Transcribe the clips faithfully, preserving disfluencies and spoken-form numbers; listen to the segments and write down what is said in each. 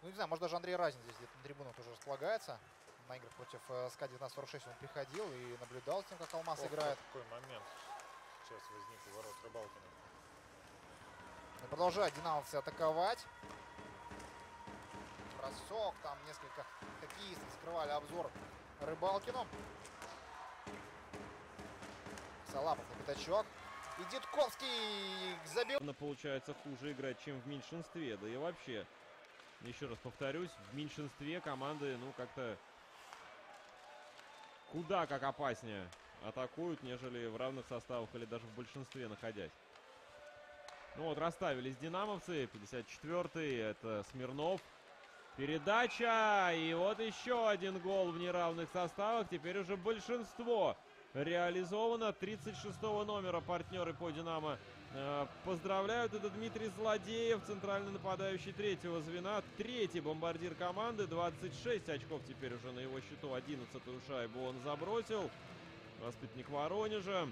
Ну, не знаю, может, даже Андрей Разин здесь где-то на трибунах тоже располагается. На играх против СКА девятнадцать сорок шесть он приходил и наблюдал с тем, как Алмаз Ох, играет. Какой момент сейчас возник у ворот Рыбалкина. И продолжают динамовцы атаковать. Бросок, там несколько хоккеистов скрывали обзор Рыбалкину. Салапов на пятачок. И Дедковский забил. Получается хуже играть, чем в меньшинстве. Да и вообще, еще раз повторюсь, в меньшинстве команды, ну, как-то куда как опаснее атакуют, нежели в равных составах или даже в большинстве находясь. Ну вот, расставились динамовцы. пятьдесят четвёртый, это Смирнов. Передача, и вот еще один гол в неравных составах. Теперь уже большинство реализовано. тридцать шестого номера партнеры по «Динамо» э, поздравляют. Это Дмитрий Злодеев, центральный нападающий третьего звена. Третий бомбардир команды. двадцать шесть очков теперь уже на его счету. одиннадцатую шайбу он забросил. Воспитанник Воронежа.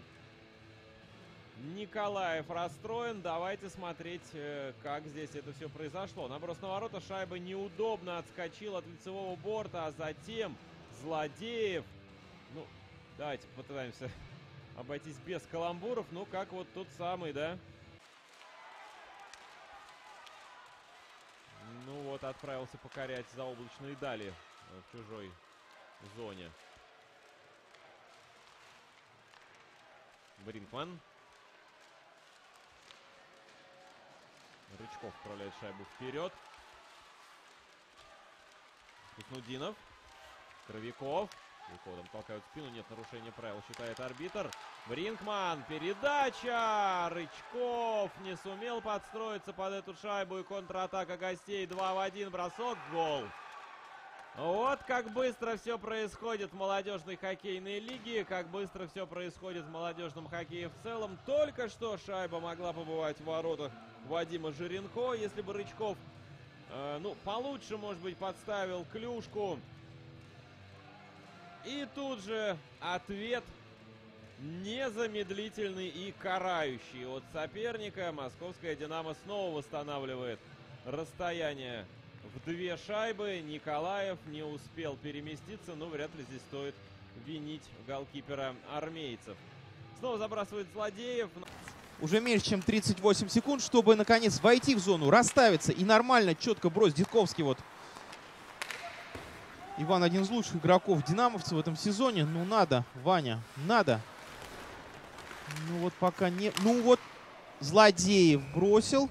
Николаев расстроен. Давайте смотреть, как здесь это все произошло. Наброс на ворота. Шайба неудобно отскочила от лицевого борта. А затем Злодеев. Ну, давайте попытаемся обойтись без каламбуров. Ну, как вот тот самый, да? Ну вот, отправился покорять заоблачные дали в чужой зоне. Бринкман. Рычков отправляет шайбу вперед. Хуснудинов. Кровяков. Кровяков толкают в спину. Нет нарушения правил, считает арбитр. Бринкман. Передача. Рычков не сумел подстроиться под эту шайбу. И контратака гостей. два в один. Бросок. Гол. Вот как быстро все происходит в молодежной хоккейной лиге, как быстро все происходит в молодежном хоккее в целом. Только что шайба могла побывать в воротах Вадима Жиренко, если бы Рычков, э, ну, получше, может быть, подставил клюшку. И тут же ответ незамедлительный и карающий от соперника. Московская «Динамо» снова восстанавливает расстояние в две шайбы. Николаев не успел переместиться, но вряд ли здесь стоит винить голкипера армейцев. Снова забрасывает Злодеев. Уже меньше, чем тридцать восемь секунд, чтобы наконец войти в зону, расставиться и нормально, четко бросить. Дедковский вот. Иван один из лучших игроков динамовцев в этом сезоне. Ну надо, Ваня, надо. Ну вот пока не... Ну вот Злодеев бросил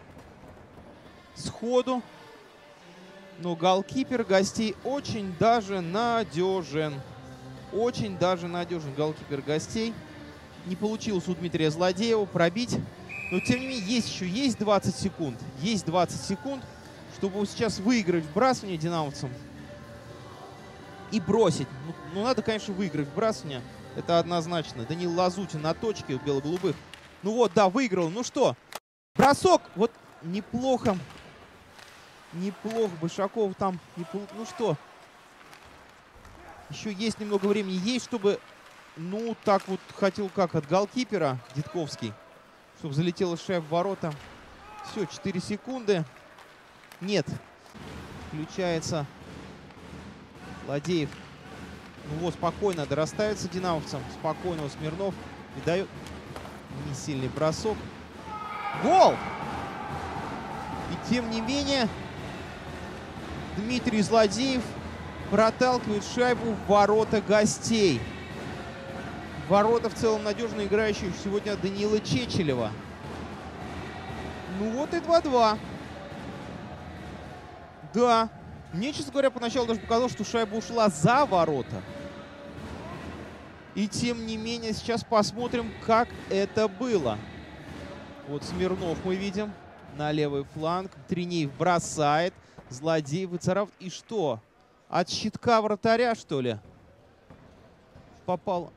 сходу. Но голкипер гостей очень даже надежен. Очень даже надежен голкипер гостей. Не получилось у Дмитрия Злодеева пробить. Но тем не менее, есть еще есть двадцать секунд. Есть двадцать секунд, чтобы сейчас выиграть вбрасывание динамовцам. И бросить. Ну, ну надо, конечно, выиграть вбрасывание. Это однозначно. Данил Лазутин на точке у бело-голубых. Ну вот, да, выиграл. Ну что, бросок. Вот неплохо. Неплохо. Большаков там. Неплохо. Ну что, еще есть немного времени. Есть, чтобы... Ну, так вот хотел как от голкипера Дедковский. Чтобы залетела шайба в ворота. Все, четыре секунды. Нет. Включается Злодеев. Ну вот, спокойно надо расставиться динамовцам. Спокойно Смирнов. И дает не сильный бросок. Гол! И тем не менее, Дмитрий Злодеев проталкивает шайбу в ворота гостей. Ворота в целом надежно играющие сегодня Даниила Чечелева. Ну вот и два-два. Да. Мне, честно говоря, поначалу даже показалось, что шайба ушла за ворота. И тем не менее, сейчас посмотрим, как это было. Вот Смирнов мы видим на левый фланг. Тринеев бросает. Злодеев выцарапывает. И что? От щитка вратаря, что ли? Попал.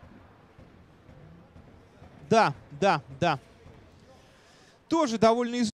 Да, да, да. Тоже довольно из...